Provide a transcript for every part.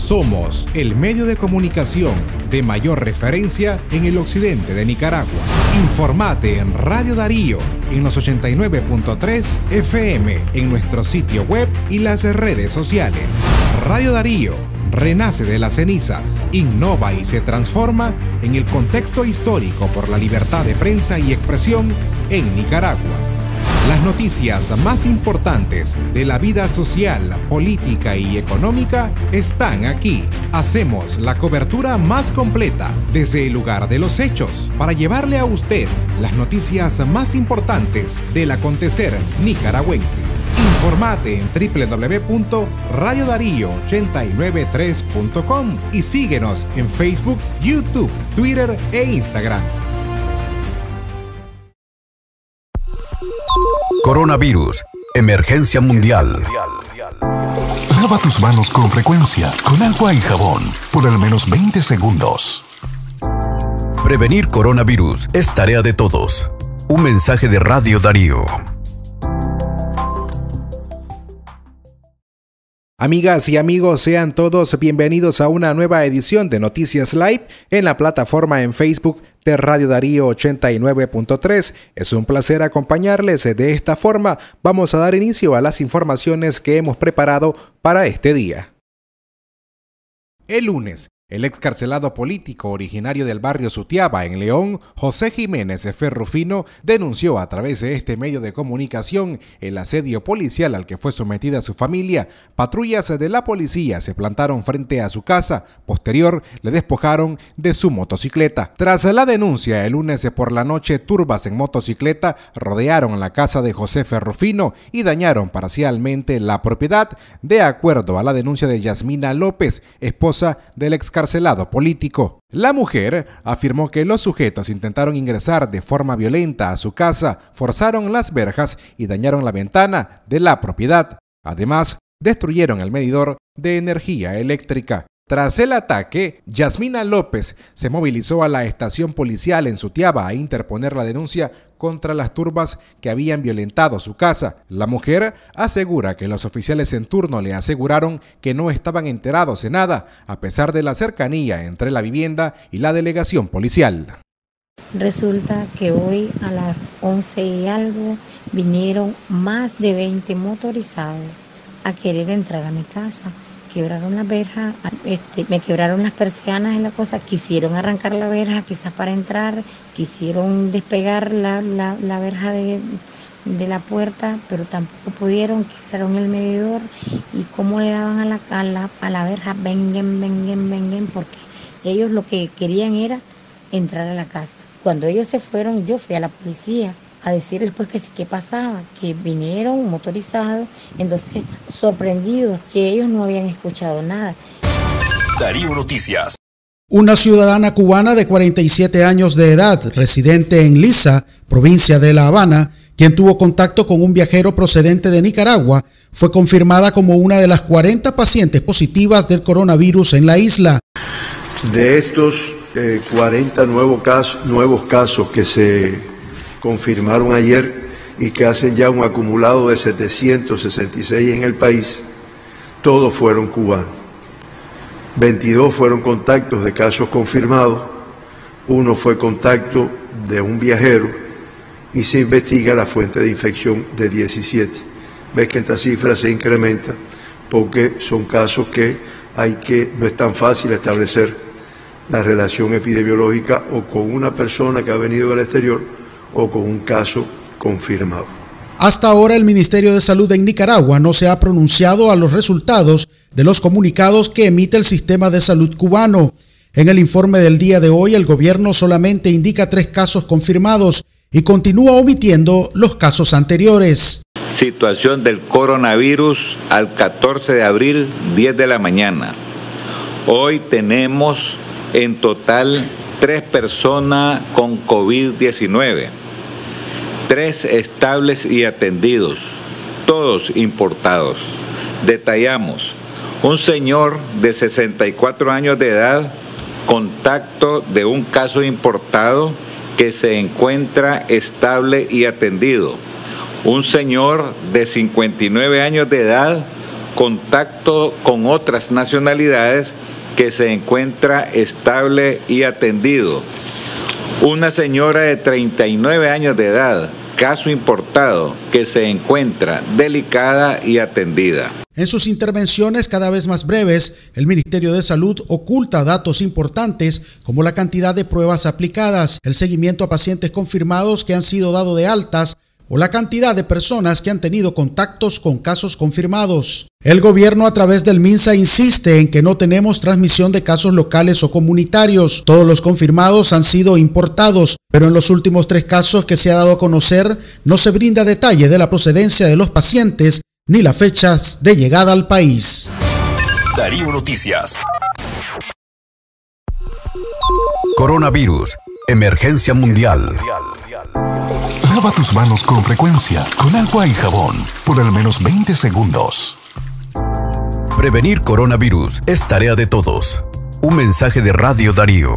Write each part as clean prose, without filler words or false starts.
Somos el medio de comunicación de mayor referencia en el occidente de Nicaragua. Informate en Radio Darío, en los 89.3 FM, en nuestro sitio web y las redes sociales. Radio Darío renace de las cenizas, innova y se transforma en el contexto histórico por la libertad de prensa y expresión en Nicaragua. Las noticias más importantes de la vida social, política y económica están aquí. Hacemos la cobertura más completa desde el lugar de los hechos para llevarle a usted las noticias más importantes del acontecer nicaragüense. Informate en www.radiodarío893.com y síguenos en Facebook, YouTube, Twitter e Instagram. Coronavirus, emergencia mundial. Lava tus manos con frecuencia, con agua y jabón, por al menos 20 segundos. Prevenir coronavirus es tarea de todos. Un mensaje de Radio Darío. Amigas y amigos, sean todos bienvenidos a una nueva edición de Noticias Live en la plataforma en Facebook de Radio Darío 89.3. Es un placer acompañarles. De esta forma vamos a dar inicio a las informaciones que hemos preparado para este día. El lunes, el excarcelado político originario del barrio Sutiaba, en León, José Jiménez Ferrufino, denunció a través de este medio de comunicación el asedio policial al que fue sometida su familia. Patrullas de la policía se plantaron frente a su casa. Posterior, le despojaron de su motocicleta. Tras la denuncia, el lunes por la noche, turbas en motocicleta rodearon la casa de José Ferrufino y dañaron parcialmente la propiedad, de acuerdo a la denuncia de Yasmina López, esposa del excarcelado político. La mujer afirmó que los sujetos intentaron ingresar de forma violenta a su casa, forzaron las verjas y dañaron la ventana de la propiedad. Además, destruyeron el medidor de energía eléctrica. Tras el ataque, Yasmina López se movilizó a la estación policial en Sutiaba a interponer la denuncia contra las turbas que habían violentado su casa. La mujer asegura que los oficiales en turno le aseguraron que no estaban enterados de nada, a pesar de la cercanía entre la vivienda y la delegación policial. Resulta que hoy a las 11 y algo vinieron más de 20 motorizados a querer entrar a mi casa. Quebraron la verja, me quebraron las persianas en la cosa, quisieron arrancar la verja quizás para entrar, quisieron despegar la verja de la puerta, pero tampoco pudieron, quebraron el medidor y cómo le daban a la verja, vengan, porque ellos lo que querían era entrar a la casa. Cuando ellos se fueron, yo fui a la policía a decirles pues que sí, qué pasaba, que vinieron motorizados, entonces sorprendidos que ellos no habían escuchado nada. Darío Noticias. Una ciudadana cubana de 47 años de edad, residente en Lisa, provincia de La Habana, quien tuvo contacto con un viajero procedente de Nicaragua, fue confirmada como una de las 40 pacientes positivas del coronavirus en la isla. De estos 40 nuevos casos que se confirmaron ayer y que hacen ya un acumulado de 766 en el país, todos fueron cubanos. 22 fueron contactos de casos confirmados, uno fue contacto de un viajero y se investiga la fuente de infección de 17. Ves que esta cifra se incrementa porque son casos que no es tan fácil establecer la relación epidemiológica o con una persona que ha venido del exterior o con un caso confirmado. Hasta ahora el Ministerio de Salud en Nicaragua no se ha pronunciado a los resultados de los comunicados que emite el sistema de salud cubano. En el informe del día de hoy, el gobierno solamente indica 3 casos confirmados y continúa omitiendo los casos anteriores. Situación del coronavirus al 14 de abril, 10 de la mañana. Hoy tenemos en total 3 personas con COVID-19, 3 estables y atendidos, todos importados. Detallamos, un señor de 64 años de edad, contacto de un caso importado que se encuentra estable y atendido. Un señor de 59 años de edad, contacto con otras nacionalidades que se encuentra estable y atendido. Una señora de 39 años de edad, caso importado, que se encuentra delicada y atendida. En sus intervenciones cada vez más breves, el Ministerio de Salud oculta datos importantes como la cantidad de pruebas aplicadas, el seguimiento a pacientes confirmados que han sido dados de altas o la cantidad de personas que han tenido contactos con casos confirmados. El gobierno a través del MINSA insiste en que no tenemos transmisión de casos locales o comunitarios. Todos los confirmados han sido importados, pero en los últimos 3 casos que se ha dado a conocer no se brinda detalle de la procedencia de los pacientes ni las fechas de llegada al país. Darío Noticias. Coronavirus, emergencia mundial. Lava tus manos con frecuencia, con agua y jabón, por al menos 20 segundos. Prevenir coronavirus es tarea de todos. Un mensaje de Radio Darío.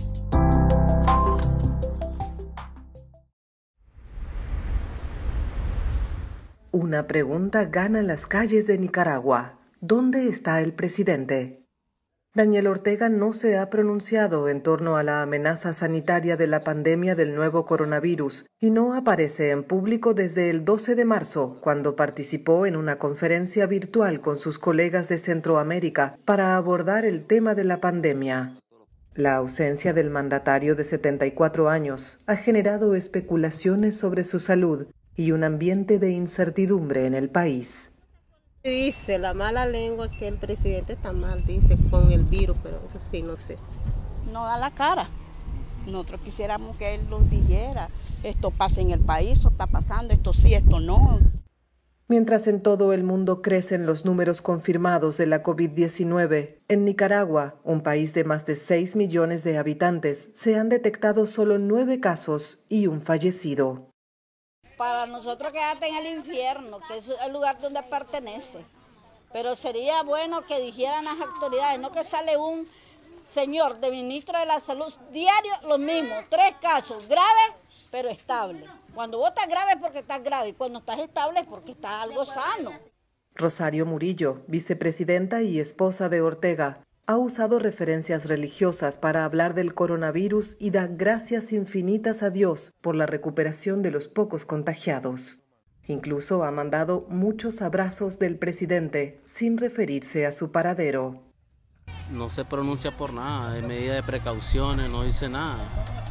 Una pregunta gana las calles de Nicaragua. ¿Dónde está el presidente? Daniel Ortega no se ha pronunciado en torno a la amenaza sanitaria de la pandemia del nuevo coronavirus y no aparece en público desde el 12 de marzo, cuando participó en una conferencia virtual con sus colegas de Centroamérica para abordar el tema de la pandemia. La ausencia del mandatario de 74 años ha generado especulaciones sobre su salud y un ambiente de incertidumbre en el país. Dice la mala lengua que el presidente está mal, dice, con el virus, pero eso sí, no sé. No da la cara. Nosotros quisiéramos que él nos dijera, esto pasa en el país, esto está pasando, esto sí, esto no. Mientras en todo el mundo crecen los números confirmados de la COVID-19, en Nicaragua, un país de más de 6 millones de habitantes, se han detectado solo 9 casos y un fallecido. Para nosotros quedarte en el infierno, que es el lugar donde pertenece. Pero sería bueno que dijeran las autoridades, no que sale un señor de ministro de la Salud, diario lo mismo, 3 casos, graves pero estables. Cuando vos estás grave es porque estás grave, y cuando estás estable es porque estás algo sano. Rosario Murillo, vicepresidenta y esposa de Ortega, ha usado referencias religiosas para hablar del coronavirus y da gracias infinitas a Dios por la recuperación de los pocos contagiados. Incluso ha mandado muchos abrazos del presidente sin referirse a su paradero. No se pronuncia por nada, de medida de precauciones, no dice nada.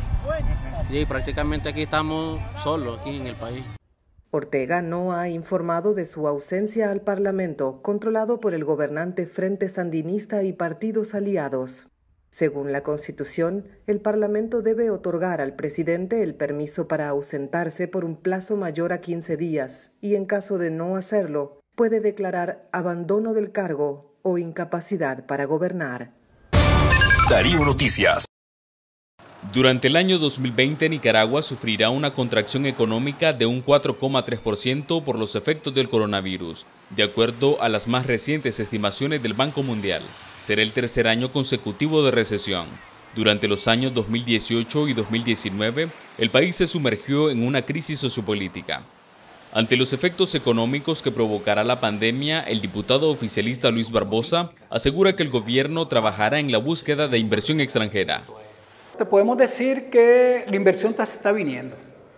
Y prácticamente aquí estamos solos, aquí en el país. Ortega no ha informado de su ausencia al Parlamento, controlado por el gobernante Frente Sandinista y partidos aliados. Según la Constitución, el Parlamento debe otorgar al presidente el permiso para ausentarse por un plazo mayor a 15 días y, en caso de no hacerlo, puede declarar abandono del cargo o incapacidad para gobernar. Darío Noticias. Durante el año 2020, Nicaragua sufrirá una contracción económica de un 4,3% por los efectos del coronavirus, de acuerdo a las más recientes estimaciones del Banco Mundial. Será el tercer año consecutivo de recesión. Durante los años 2018 y 2019, el país se sumergió en una crisis sociopolítica. Ante los efectos económicos que provocará la pandemia, el diputado oficialista Luis Barbosa asegura que el gobierno trabajará en la búsqueda de inversión extranjera. Te podemos decir que la inversión se está viniendo.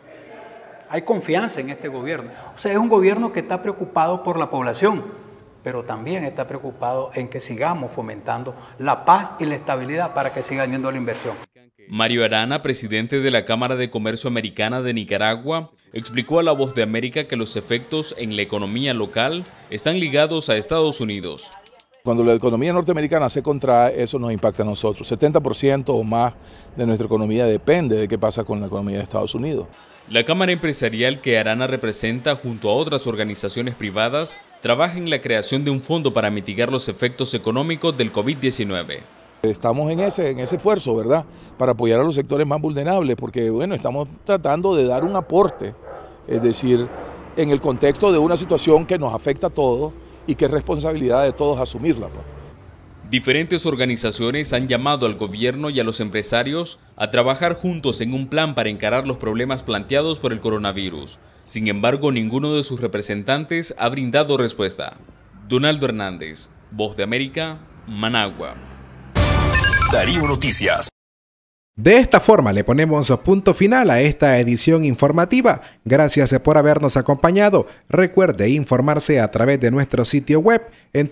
Hay confianza en este gobierno. O sea, es un gobierno que está preocupado por la población, pero también está preocupado en que sigamos fomentando la paz y la estabilidad para que siga viniendo la inversión. Mario Arana, presidente de la Cámara de Comercio Americana de Nicaragua, explicó a La Voz de América que los efectos en la economía local están ligados a Estados Unidos. Cuando la economía norteamericana se contrae, eso nos impacta a nosotros. 70% o más de nuestra economía depende de qué pasa con la economía de Estados Unidos. La Cámara Empresarial que Arana representa junto a otras organizaciones privadas trabaja en la creación de un fondo para mitigar los efectos económicos del COVID-19. Estamos en ese esfuerzo, ¿verdad?, para apoyar a los sectores más vulnerables, porque bueno, estamos tratando de dar un aporte, es decir, en el contexto de una situación que nos afecta a todos y que es responsabilidad de todos asumirla. Diferentes organizaciones han llamado al gobierno y a los empresarios a trabajar juntos en un plan para encarar los problemas planteados por el coronavirus. Sin embargo, ninguno de sus representantes ha brindado respuesta. Donaldo Hernández, Voz de América, Managua. Darío Noticias. De esta forma le ponemos punto final a esta edición informativa. Gracias por habernos acompañado. Recuerde informarse a través de nuestro sitio web en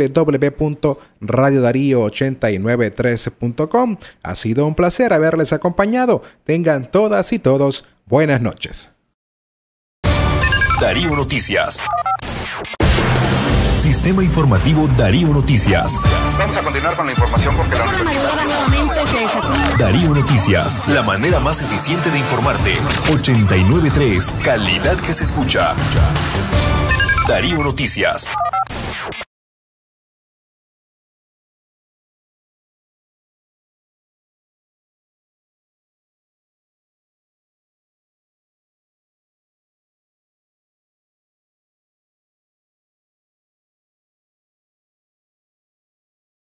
www.radiodarío893.com. Ha sido un placer haberles acompañado. Tengan todas y todos buenas noches. Darío Noticias. Sistema informativo Darío Noticias. Vamos a continuar con la información porque Darío Noticias, la manera más eficiente de informarte. 89.3, calidad que se escucha. Darío Noticias.